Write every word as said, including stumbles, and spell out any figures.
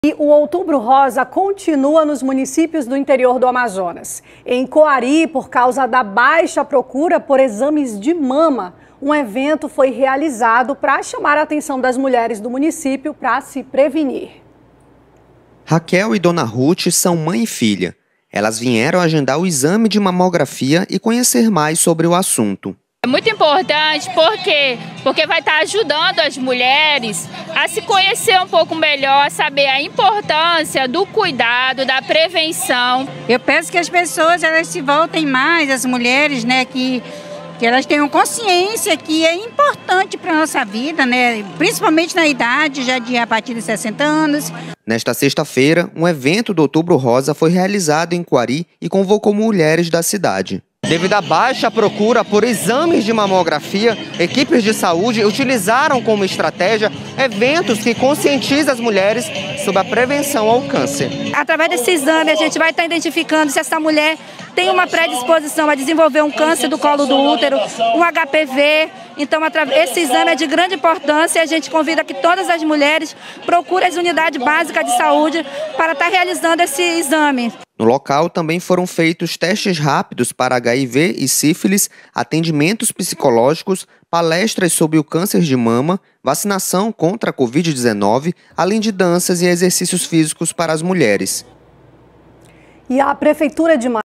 E o Outubro Rosa continua nos municípios do interior do Amazonas. Em Coari, por causa da baixa procura por exames de mama, um evento foi realizado para chamar a atenção das mulheres do município para se prevenir. Raquel e Dona Ruth são mãe e filha. Elas vieram agendar o exame de mamografia e conhecer mais sobre o assunto. É muito importante, por quê? Porque vai estar ajudando as mulheres a se conhecer um pouco melhor, a saber a importância do cuidado, da prevenção. Eu peço que as pessoas elas se voltem mais, as mulheres, né, que, que elas tenham consciência que é importante para a nossa vida, né, principalmente na idade, já de a partir de sessenta anos. Nesta sexta-feira, um evento do Outubro Rosa foi realizado em Coari e convocou mulheres da cidade. Devido à baixa procura por exames de mamografia, equipes de saúde utilizaram como estratégia eventos que conscientizam as mulheres sobre a prevenção ao câncer. Através desse exame, a gente vai estar identificando se essa mulher tem uma predisposição a desenvolver um câncer do colo do útero, um H P V. Então, esse exame é de grande importância e a gente convida que todas as mulheres procurem as unidades básicas de saúde para estar realizando esse exame. No local também foram feitos testes rápidos para H I V e sífilis, atendimentos psicológicos, palestras sobre o câncer de mama, vacinação contra a covid dezenove, além de danças e exercícios físicos para as mulheres. E a Prefeitura de